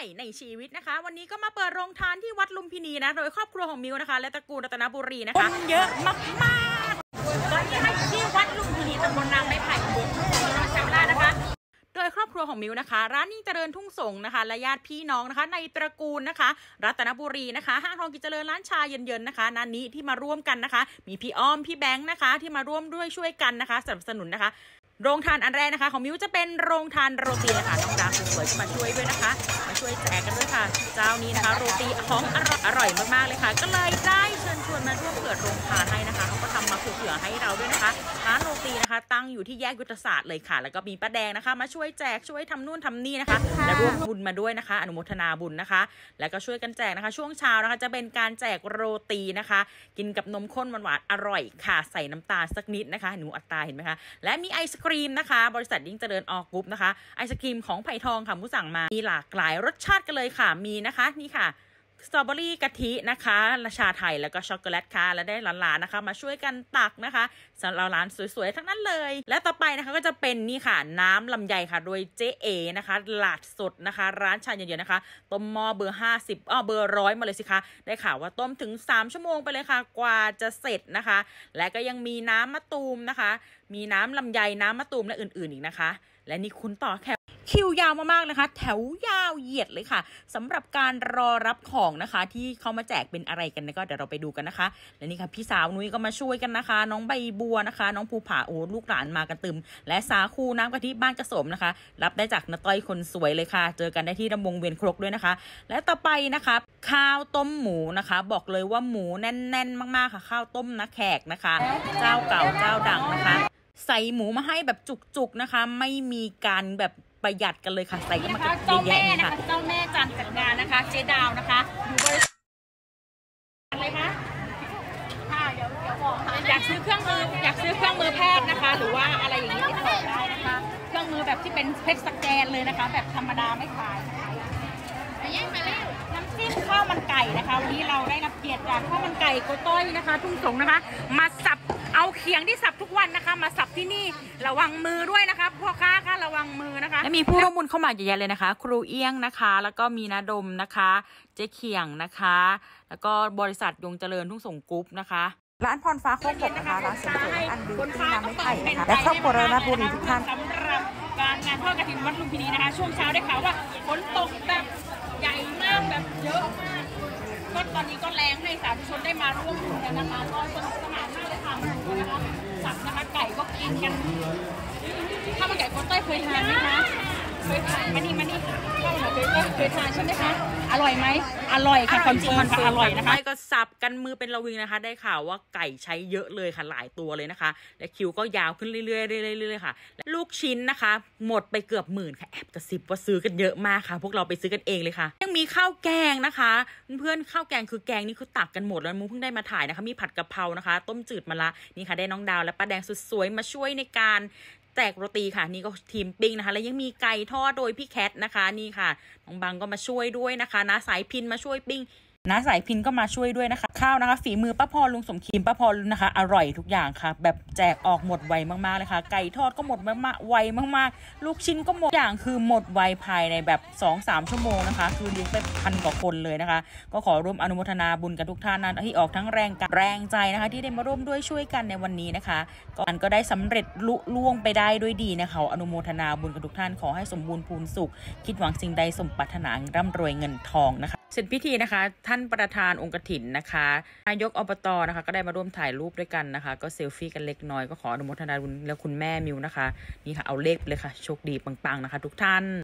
ในชีวิตนะคะวันนี้ก็มาเปิดโรงทานที่วัดลุมพินีนะโดยครอบครัวของมิวนะคะและตระกูลรัตนบุรีนะคะคนเยอะมากๆตอนนี้ที่วัดลุมพินีตำบลนางไม้ไผ่บุรีจำได้นะคะโดยครอบครัวของมิวนะคะร้านยิ่งเจริญทุ่งสงนะคะและญาติพี่น้องนะคะในตระกูลนะคะรัตนบุรีนะคะห้างทองกิจเจริญร้านชาเย็นๆนะคะนันนี้ที่มาร่วมกันนะคะมีพี่อ้อมพี่แบงค์นะคะที่มาร่วมด้วยช่วยกันนะคะสนับสนุนนะคะโรงทานอันแรกนะคะของมิวจะเป็นโรงทานโรตีนะคะน้องดาวสวยๆมาช่วยด้วยนะคะมาช่วยแจกกันด้วยค่ะเจ้านี้นะคะโรตีของอร่อยมากๆเลยค่ะก็เลยได้เชิญชวนมาร่วมเปิดโรงทานให้นะคะเขาก็ทำมาเผื่อให้เราด้วยนะคะร้านโรตีนะคะตั้งอยู่ที่แยกยุทธศาสตร์เลยค่ะแล้วก็มีป้าแดงนะคะมาช่วยแจกช่วยทำนู่นทำนี่นะคะและร่วมบุญมาด้วยนะคะอนุโมทนาบุญนะคะแล้วก็ช่วยกันแจกนะคะช่วงเช้านะคะจะเป็นการแจกโรตีนะคะกินกับนมข้นหวานๆอร่อยค่ะใส่น้ำตาลสักนิดนะคะหนูอัตตาเห็นไหมคะและมีไอศครีมนะคะบริษัทยิ่งเจริญออกรุ๊ปนะคะไอศครีมของไผ่ทองค่ะผู้สั่งมามีหลากหลายรสชาติกันเลยค่ะมีนะคะนี่ค่ะสตรอเบอรี่กะทินะคะชาไทยแล้วก็ช็อกโกแลตค่ะและได้หลานๆนะคะมาช่วยกันตักนะคะสำหรับร้านสวยๆทั้งนั้นเลยและต่อไปนะคะก็จะเป็นนี่ค่ะน้ำลำไยค่ะโดยเจ๊เอนะคะหลาดสดนะคะร้านชาเย็นๆนะคะต้มหม้อเบอร์50เบอร์100มาเลยสิคะได้ข่าวว่าต้มถึง3 ชั่วโมงไปเลยค่ะกว่าจะเสร็จนะคะและก็ยังมีน้ำมะตูมนะคะมีน้ำลำไยน้ำมะตูมและอื่นๆอีกนะคะและนี่คุณต่อแถวคิวยาวมากๆนะคะแถวยาวเหยียดเลยค่ะสำหรับการรอรับของนะคะที่เขามาแจกเป็นอะไรกันก็เดี๋ยวเราไปดูกันนะคะและนี่ค่ะพี่สาวนุ้ยก็มาช่วยกันนะคะน้องใบบัวนะคะน้องภูผาโอ้ลูกหลานมากันตึมและสาคูน้ำกะทิบ้านกระสมนะคะรับได้จากน้าต้อยคนสวยเลยค่ะเจอกันได้ที่ดำวงเวียนครกด้วยนะคะและต่อไปนะคะข้าวต้มหมูนะคะบอกเลยว่าหมูแน่นๆมากๆค่ะข้าวต้มนะแขกนะคะเจ้าเก่าเจ้าดังนะคะใส่หมูมาให้แบบจุกๆนะคะไม่มีการแบบประหยัดกันเลยค่ะใส่ก็มาเยอะแยะเลยค่ะเจ้าแม่จันจัดงานนะคะเจ๊ดาวนะคะอยู่บริษัทอะไรคะค่ะเดี๋ยวบอกอยากซื้อเครื่องมือแพทย์นะคะหรือว่าอะไรอย่างนี้ติดต่อได้นะคะเครื่องมือแบบที่เป็นเพชรสแกนเลยนะคะแบบธรรมดาไม่ขายน้ำจิ้มข้าวมันไก่นะคะวันนี้เราได้รับเกียรติจากข้าวมันไก่โกต้อยนะคะทุ่งสงนะคะมาสับเอาเขียงที่สับทุกวันนะคะมาสับที่นี่ระวังมือด้วยนะคะพ่อค้าค่ะระวังมือนะคะและมีผู้ร่วมบุญเข้ามาเยอะแยะเลยนะคะครูเอี้ยงนะคะแล้วก็มีนาดมนะคะเจ๊เขียงนะคะแล้วก็บริษัทยงเจริญทุ่งสงกรุ๊ปนะคะร้านพรฟ้าโคกบกนะคะร้านเสริมสวยอันดีที่น้ำไม่ไผ่นะคะและครอบครัวรัตนบุรีทุกท่านสำหรับการงานทอดกฐินวัดลุมพินีนะคะช่วงเช้าได้ข่าวว่าฝนตกแบบใหญ่มากแบบเยอะมากก็ตอนนี้ก็แรงให้สาธุชนได้มาร่วมบุญกันนะคะก็สนุกสนานมากเลยค่ะนะคะสับนะคะไก่ก็กินกันข้าวมันไก่โกต้อยเคยทานไหมคะเคยทานมานี่ข้าวมันไก่เคยทานใช่ไหมคะอร่อยไหมอร่อยค่ะคอนเฟิร์มค่ะอร่อยนะคะก็สับกันมือเป็นระวิงนะคะได้ข่าวว่าไก่ใช้เยอะเลยค่ะหลายตัวเลยนะคะและคิวก็ยาวขึ้นเรื่อยๆค่ะลูกชิ้นนะคะหมดไปเกือบ10,000ค่ะแอบกระซิบว่าซื้อกันเยอะมากค่ะพวกเราไปซื้อกันเองเลยค่ะยังมีข้าวแกงนะคะเพื่อนข้าวแกงคือแกงนี่คือตักกันหมดแล้วมูเพิ่งได้มาถ่ายนะคะมีผัดกะเพรานะคะต้มจืดมะระนี่ค่ะได้น้องดาวและป้าแดงสุดสวยมาช่วยในการแจกโรตีค่ะนี่ก็ทีมปิ้งนะคะแล้วยังมีไก่ทอดโดยพี่แคทนะคะนี่ค่ะน้องบังก็มาช่วยด้วยนะคะน้าสายพินมาช่วยปิ้งน้าสายพินก็มาช่วยด้วยนะคะข้าวนะคะฝีมือป้าพรลุงสมคิมป้าพรนะคะอร่อยทุกอย่างค่ะแบบแจกออกหมดไวมากๆเลยค่ะไก่ทอดก็หมดมากๆไวมากๆลูกชิ้นก็หมดอย่างคือหมดไวภายในแบบ 2-3 ชั่วโมงนะคะคือเลี้ยงไป1,000 กว่าคนเลยนะคะก็ขอร่วมอนุโมทนาบุญกันทุกท่านนะที่ออกทั้งแรงใจนะคะที่ได้มาร่วมด้วยช่วยกันในวันนี้นะคะก็ได้สำเร็จลุล่วงไปได้ด้วยดีนะคะอนุโมทนาบุญกันทุกท่านขอให้สมบูรณ์พูนสุขคิดหวังสิ่งใดสมปรารถนาร่ำรวยเงินทองนะคะเสร็จพิธีนะคะท่านประธานองค์กฐินนะคะนายกอบตนะคะก็ได้มาร่วมถ่ายรูปด้วยกันนะคะก็เซลฟี่กันเล็กน้อยก็ขออนุโมทนาบุญแล้วคุณแม่มิวนะคะนี่ค่ะเอาเลขเลยค่ะโชคดีปังๆนะคะทุกท่าน